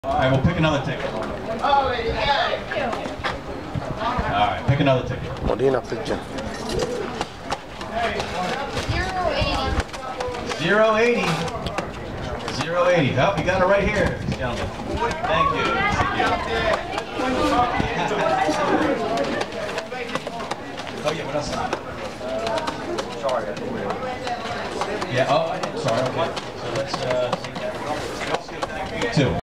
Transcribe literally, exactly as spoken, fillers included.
All right, we'll pick another ticket. All right, pick another ticket. Modena Pigeon. zero eighty. zero eighty. Oh, you got it right here, gentlemen. Thank you. Thank you. Oh, yeah, what else? Sorry. Yeah, oh, sorry, okay. So let's uh, take that. You too.